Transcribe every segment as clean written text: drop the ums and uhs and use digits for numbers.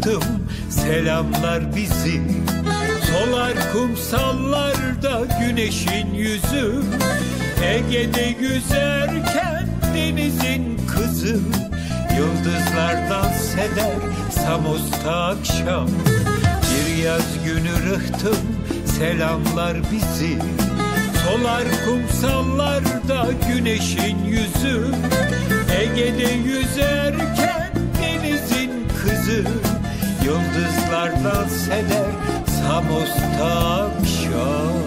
rıhtım selamlar bizi. Solar kumsallarda güneşin yüzü, Ege'de yüzerken denizin kızı. Yıldızlar dans eder Samos'ta akşam. Bir yaz günü rıhtım selamlar bizi. Solar kumsallarda güneşin yüzü, Ege'de yüzerken denizin kızı. Yıldızlar dans eder Samos'ta akşam.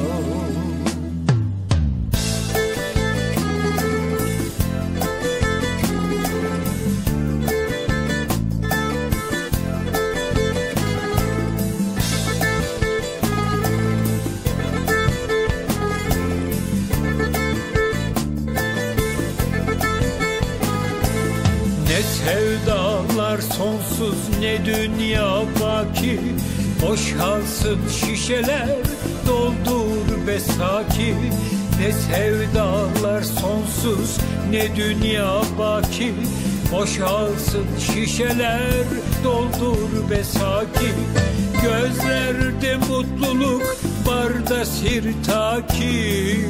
Ne sevdalar sonsuz ne dünya baki. Boşalsın şişeler doldur be saki. Ne sevdalar sonsuz ne dünya baki. Boşalsın şişeler doldur be saki. Gözlerde mutluluk barda sirtaki.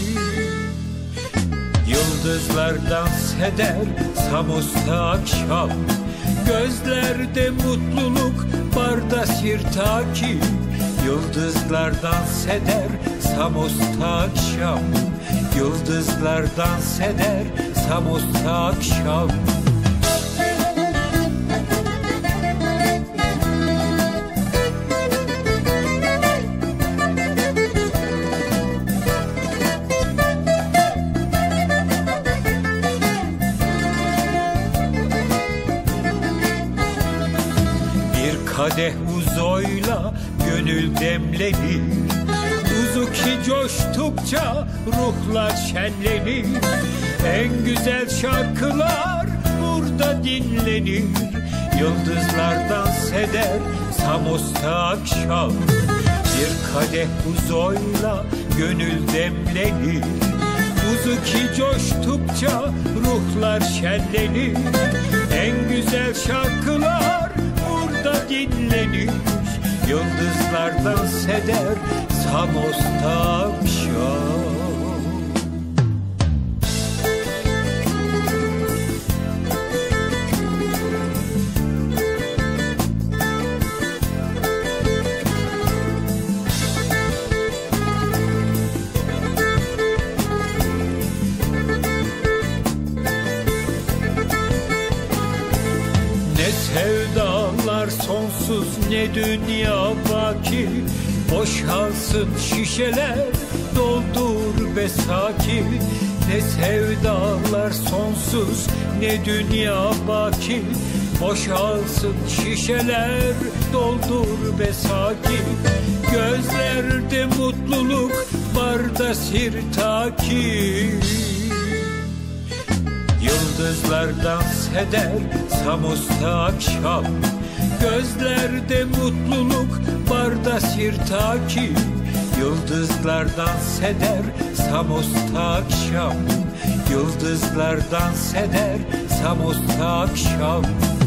Yıldızlar dans eder Samos'ta akşam. Gözlerde mutluluk barda sirtaki. Yıldızlar dans eder Samos'ta akşam. Yıldızlar dans eder Samos'ta akşam. Kadeh uzoyla gönül demlenir. Uzuki coştukça ruhlar şenlenir. En güzel şarkılar burada dinlenir. Yıldızlar dans eder Samos'ta akşam. Bir kadeh uzoyla gönül demlenir. Uzuki coştukça ruhlar şenlenir. En güzel şarkılar dinlenir. Yıldızlar dans eder Samos'ta akşam. Ne sevdalar sonsuz ne dünya baki. Boşalsın şişeler doldur be saki. Ne sevdalar sonsuz ne dünya baki. Boşalsın şişeler doldur be saki. Gözlerde mutluluk barda sirtaki. Yıldızlar dans eder Samos'ta akşam. Gözlerde mutluluk barda sirtaki. Yıldızlar dans eder Samos'ta akşam. Yıldızlar dans eder Samos'ta akşam.